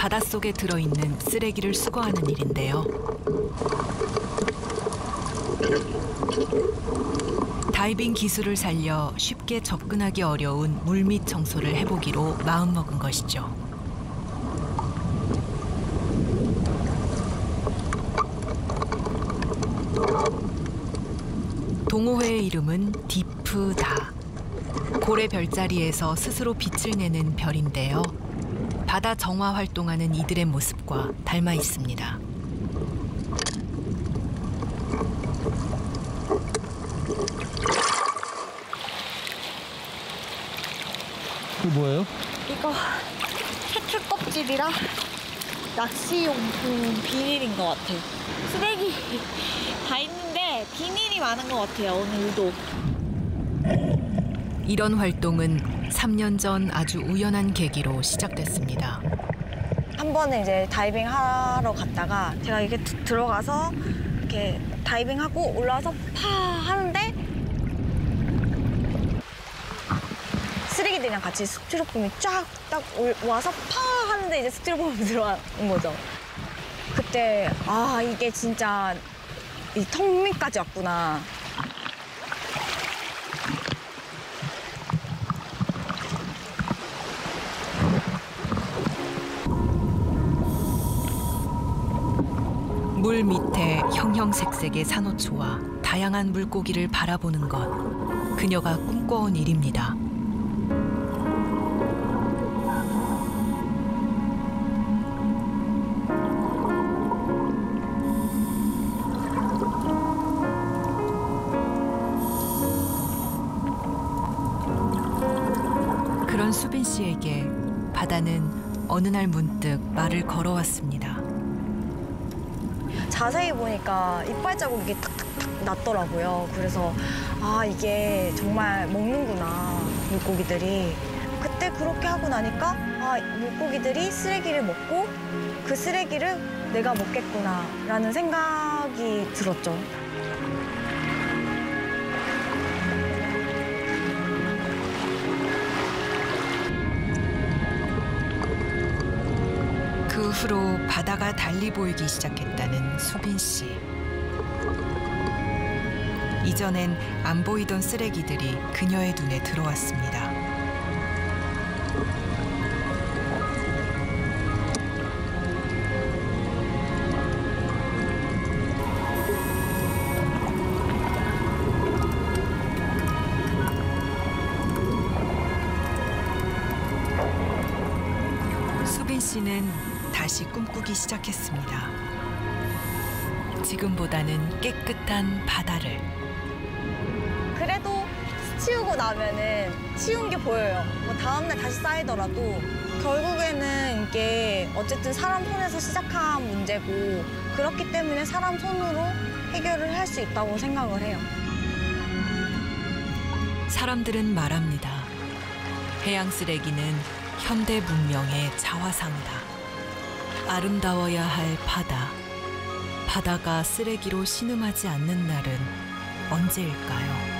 바닷속에 들어있는 쓰레기를 수거하는 일인데요. 다이빙 기술을 살려 쉽게 접근하기 어려운 물밑 청소를 해보기로 마음먹은 것이죠. 동호회의 이름은 디프다. 고래 별자리에서 스스로 빛을 내는 별인데요. 바다 정화 활동하는 이들의 모습과 닮아 있습니다. 이거 뭐예요? 이거 해출 껍질이랑 낚시용품 비닐인 것 같아요. 쓰레기 다 있는데 비닐이 많은 것 같아요, 오늘 유독. 이런 활동은 3년 전 아주 우연한 계기로 시작됐습니다. 한 번은 이제 다이빙 하러 갔다가 제가 이렇게 들어가서 이렇게 다이빙하고 올라와서 파 하는데 쓰레기들이랑 같이 스티로폼이 쫙 딱 와서 파 하는데 이제 스티로폼이 들어간 거죠. 그때 아, 이게 진짜 이 턱 밑까지 왔구나. 물 밑에 형형색색의 산호초와 다양한 물고기를 바라보는 것, 그녀가 꿈꿔온 일입니다. 그런 수빈 씨에게 바다는 어느 날 문득 말을 걸어왔습니다. 자세히 보니까 이빨 자국이 탁탁탁 났더라고요. 그래서 아, 이게 정말 먹는구나, 물고기들이. 그때 그렇게 하고 나니까 아, 물고기들이 쓰레기를 먹고 그 쓰레기를 내가 먹겠구나 라는 생각이 들었죠. 그 후로 바다가 달리 보이기 시작했다는 수빈 씨. 이전엔 안 보이던 쓰레기들이 그녀의 눈에 들어왔습니다. 수빈 씨는 다시 꿈꾸기 시작했습니다. 지금보다는 깨끗한 바다를. 그래도 치우고 나면은 치운 게 보여요. 뭐 다음날 다시 쌓이더라도 결국에는 이게 어쨌든 사람 손에서 시작한 문제고 그렇기 때문에 사람 손으로 해결을 할 수 있다고 생각을 해요. 사람들은 말합니다. 해양 쓰레기는 현대 문명의 자화상이다. 아름다워야 할 바다. 바다가 쓰레기로 신음하지 않는 날은 언제일까요?